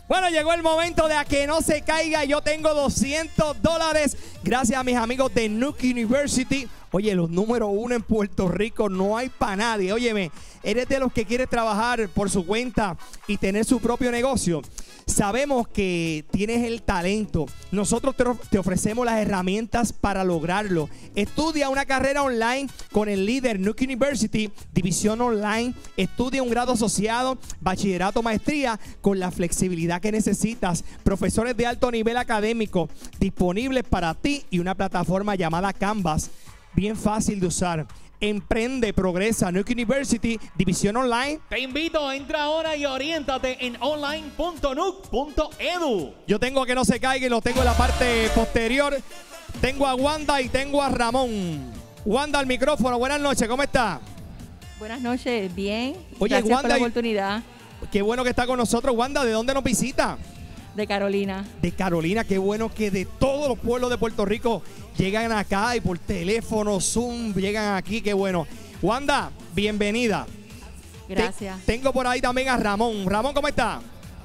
Bueno, llegó el momento de a que no se caiga. Yo tengo $200 gracias a mis amigos de Nuke University. Oye, los número 1 en Puerto Rico, no hay para nadie. Óyeme, eres de los que quieres trabajar por su cuenta y tener su propio negocio. Sabemos que tienes el talento. Nosotros te ofrecemos las herramientas para lograrlo. Estudia una carrera online con el líder Nuke University, división online. Estudia un grado asociado, bachillerato, maestría con la flexibilidad que necesitas. Profesores de alto nivel académico disponibles para ti y una plataforma llamada Canvas. Bien fácil de usar. Emprende, progresa. Nuke University, división online. Te invito, entra ahora y oriéntate en online.nuke.edu. Yo tengo que no se caiga y lo tengo en la parte posterior. Tengo a Wanda y tengo a Ramón. Wanda al micrófono, buenas noches, ¿cómo está? Buenas noches, bien. Oye, gracias Wanda, por la oportunidad. Qué bueno que está con nosotros. Wanda, ¿de dónde nos visita? De Carolina. De Carolina, qué bueno que de todos los pueblos de Puerto Rico llegan acá y por teléfono, Zoom, llegan aquí, qué bueno. Wanda, bienvenida. Gracias. Tengo por ahí también a Ramón. Ramón, ¿cómo está?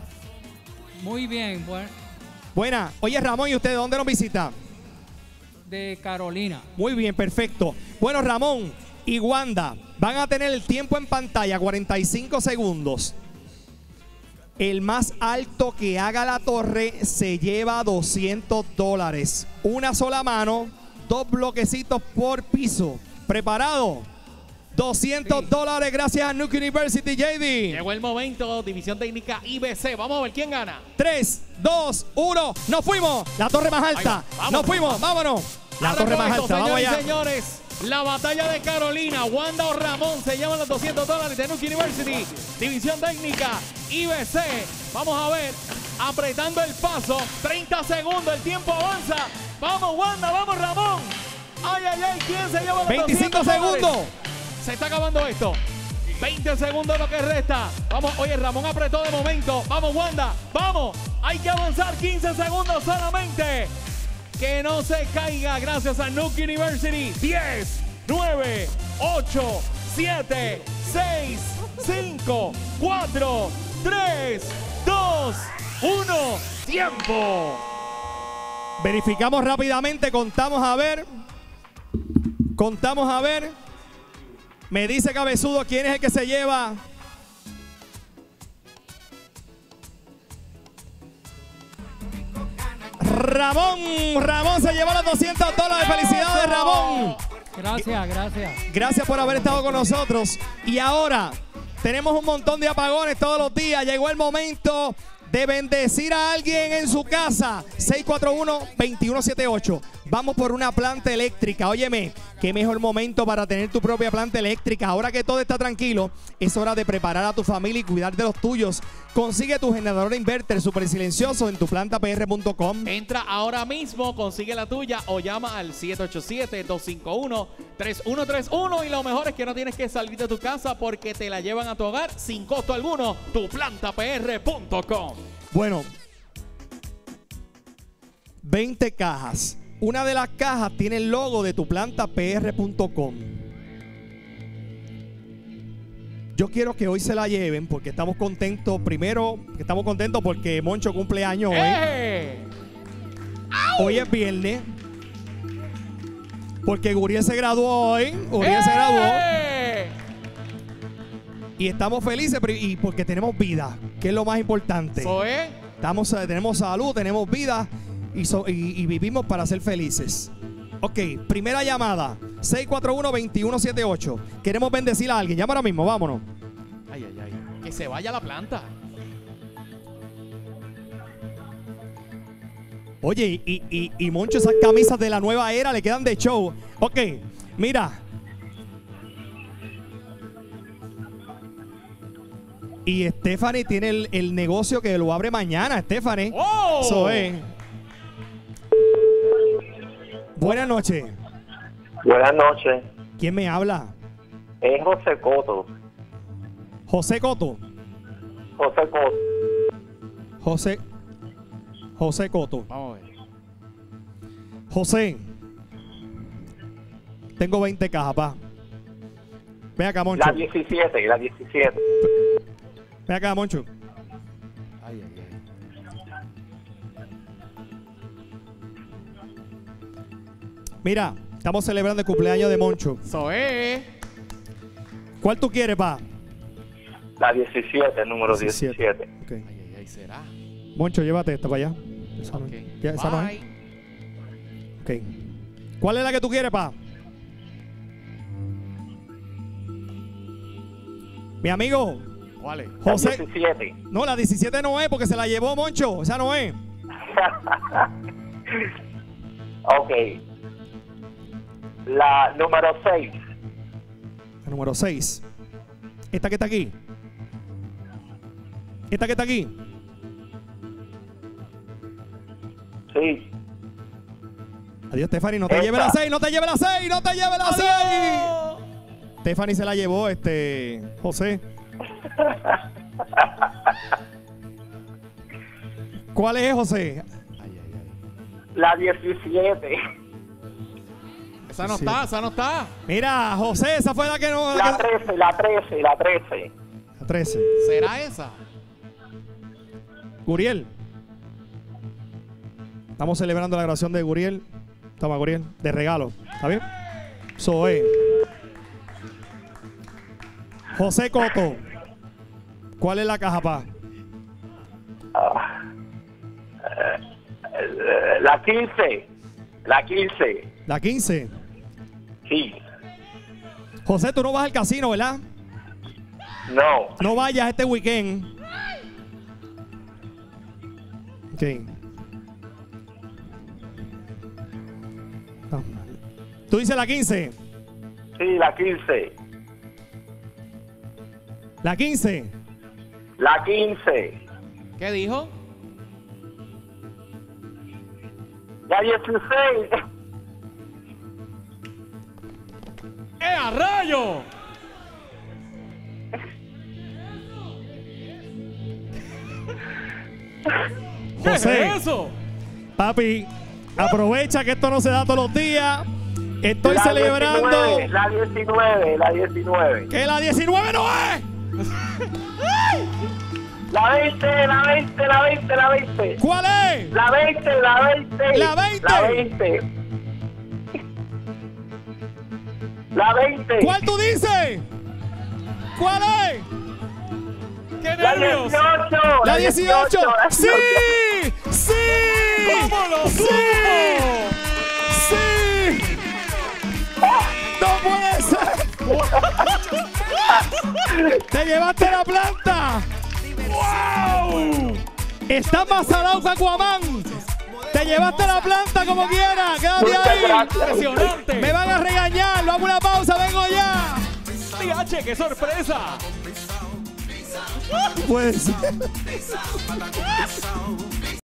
Muy bien, Buena. Oye, Ramón, ¿y usted de dónde nos visita? de Carolina. Muy bien, perfecto. Bueno, Ramón y Wanda van a tener el tiempo en pantalla, 45 segundos. El más alto que haga la torre se lleva $200. Una sola mano, 2 bloquecitos por piso. ¿Preparado? $200 gracias a Nuke University, JD. Llegó el momento, división técnica IBC. Vamos a ver quién gana. 3, 2, 1. ¡Nos fuimos! La torre más alta. ¡Nos fuimos! ¡Vámonos! La torre más alta. Vamos allá. Señores, la batalla de Carolina. Wanda o Ramón se llevan los $200 de Nuke University. División técnica IBC. Vamos a ver. Apretando el paso. 30 segundos. El tiempo avanza. Vamos, Wanda. Vamos, Ramón. Ay, ay, ay. ¿Quién se lleva los 25 $200? segundos. Se está acabando esto. 20 segundos lo que resta. Vamos, oye, Ramón apretó de momento. Vamos, Wanda. Vamos. Hay que avanzar 15 segundos solamente. Que no se caiga gracias a Nuke University. 10, 9, 8, 7, 6, 5, 4, 3, 2, 1. ¡Tiempo! Verificamos rápidamente. Contamos a ver. Contamos a ver. Me dice Cabezudo quién es el que se lleva. Ramón. Ramón se lleva los $200. ¡Felicidades, Ramón! Gracias, gracias. Gracias por haber estado con nosotros. Y ahora tenemos un montón de apagones todos los días. Llegó el momento de bendecir a alguien en su casa. 641-2178. Vamos por una planta eléctrica. Óyeme, qué mejor momento para tener tu propia planta eléctrica. Ahora que todo está tranquilo, es hora de preparar a tu familia y cuidar de los tuyos. Consigue tu generador de inverter súper silencioso en tuplantapr.com. Entra ahora mismo, consigue la tuya o llama al 787-251-3131. Y lo mejor es que no tienes que salir de tu casa porque te la llevan a tu hogar sin costo alguno. Tuplantapr.com. Bueno, 20 cajas. Una de las cajas tiene el logo de tuplantapr.com. Yo quiero que hoy se la lleven porque estamos contentos. Primero, estamos contentos porque Moncho cumple años hoy. Hoy es viernes. Porque Guriel se graduó hoy. Guriel se graduó. Y estamos felices y porque tenemos vida, que es lo más importante. Tenemos salud, tenemos vida y vivimos para ser felices. Ok, primera llamada, 641-2178. Queremos bendecir a alguien. Llama ahora mismo, vámonos. Ay, ay, ay. Que se vaya a la planta. Oye, y Moncho, esas camisas de la nueva era le quedan de show. Ok, mira. Y Stephanie tiene el negocio que lo abre mañana, Stephanie. ¡Oh! Eso es. Buenas noches. Buenas noches. ¿Quién me habla? Es José Coto. José Coto. José Coto. José Coto. Vamos a ver. José. Tengo 20 cajas, pa. Ven acá, Moncho. La 17. Ven acá, Moncho. Ay, ay, ay. Mira, estamos celebrando el cumpleaños de Moncho. Eso es. ¿Cuál tú quieres, pa? La 17, el número 17. Ok. Ay, será. Moncho, llévate esta para allá. Esa no, Ok. ya, esa no es. Bye. Ok. ¿Cuál es la que tú quieres, pa? Mi amigo, ¿Cuál es? La José. 17. No, la 17 no es porque se la llevó Moncho. Esa no es. Ok. La número 6. La número 6. Esta que está aquí. Esta que está aquí. Sí. Adiós, Stephanie. No te Esta. lleve la 6. No te lleve la 6. No te lleve la 6. Stephanie se la llevó, José. ¿Cuál es, José? La 17. Esa no está, esa no está. Mira, José, esa fue la que no. La 13, la 13, la 13. La 13. ¿Será esa? Guriel. Estamos celebrando la grabación de Guriel. Toma, Guriel, de regalo. ¿Está bien? Zoe. José Coto. ¿Cuál es la caja, pa? La 15. La 15. La 15. Sí. José, tú no vas al casino, ¿verdad? No. No vayas este weekend. Ok. No. Tú dices la 15. Sí, la 15. La 15. La 15. ¿Qué dijo? La 16. ¡A rayo! ¿Qué José. es eso? Papi, aprovecha que esto no se da todos los días. Estoy La celebrando 19, la 19, la 19. que la 19 no es. La 20, la 20, la 20, la 20. ¿Cuál es? La 20, la 20. La 20. La 20. La 20. ¿Cuál tú dices? ¿Cuál es? ¡Qué La nervios! 18. La 18. la ¡Sí! 18. ¡Sí! ¿Cómo lo ¡Sí! supo? ¡Sí! ¡No puede ser! ¡Te llevaste la planta! ¡Wow! ¡Está más salado que Aquaman! ¡Te llevaste la planta como quieras! ¡Quédate Muchas ahí! gracias. ¡Impresionante! ¡Me van a regañar! ¡Vamos a una pausa! ¡Vengo ya! ¡TH, qué sorpresa! Puede ser.